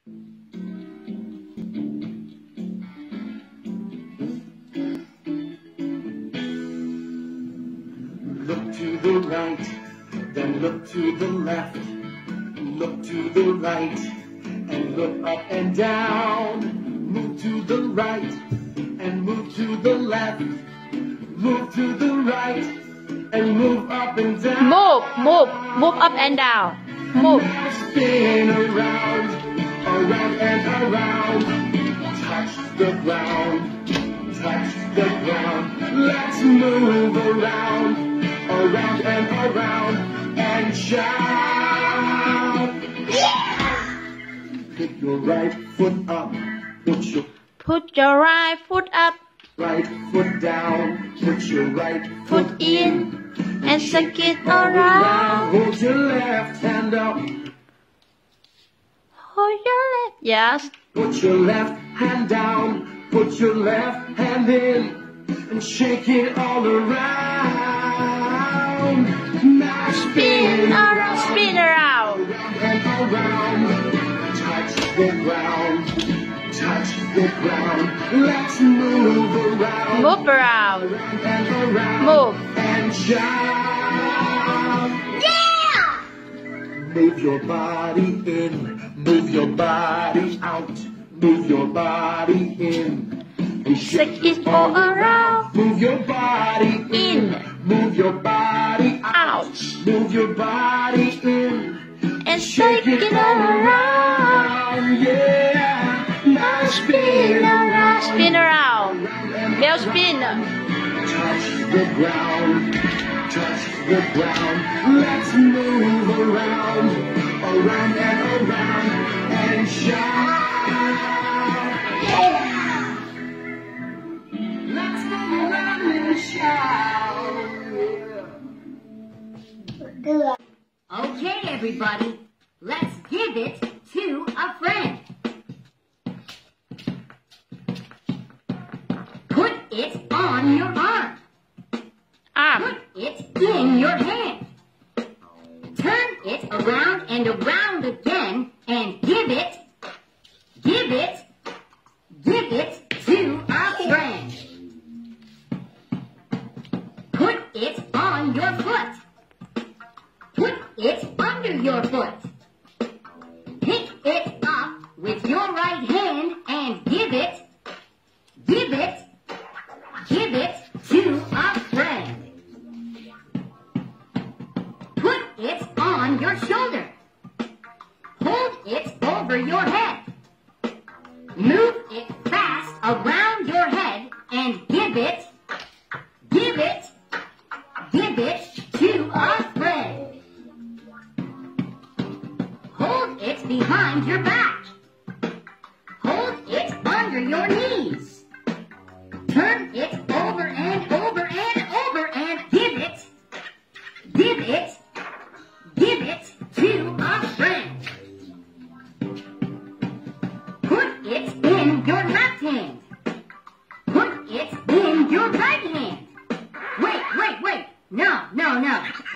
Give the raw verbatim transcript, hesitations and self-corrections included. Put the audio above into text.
Look to the right, then look to the left. Look to the right, and look up and down. Move to the right, and move to the left. Move to the right, and move up and down. Move, move, move up and down. Move. Now spin around, around and around. Touch the ground, touch the ground. Let's move around, around and around, and shout. Yeah! Put your right foot up, put your Put your right foot up, right foot down, put your right foot in, and shake it around. Hold your left hand up, Hold your left, yes. put your left hand down, put your left hand in, and shake it all around. Now Spin around, spin around. and around, touch the ground, touch the ground. Let's move around, Move around. and around, Move. and shout. Yeah! Move your body in, move your body out, move your body in, and Shake it all around. Move your body In. move your body out, Out. move your body in, And shake it all around. yeah. Now Spin around, spin around. Bell spin. touch the ground, touch the ground. Let's move around, around and around, and shout. Yeah! Let's move around and shout. Okay, everybody, let's give it to a friend. Put it on your arm. Arm. Put it in your hand. Turn it around and around again and give it, give it, give it to a friend. Put it on your foot. Put it under your foot. Pick it up with your right hand and give it, give it, give it to a friend. Put it on your shoulder. Hold it over your head. Move it fast around your head and give it, give it, give it to a friend. Hold it behind your back. Hold it under your knees. Turn it over and over and over and give it, give it, give it to a friend. Put it in your left hand. Put it in your right hand. Wait, wait, wait. No, no, no.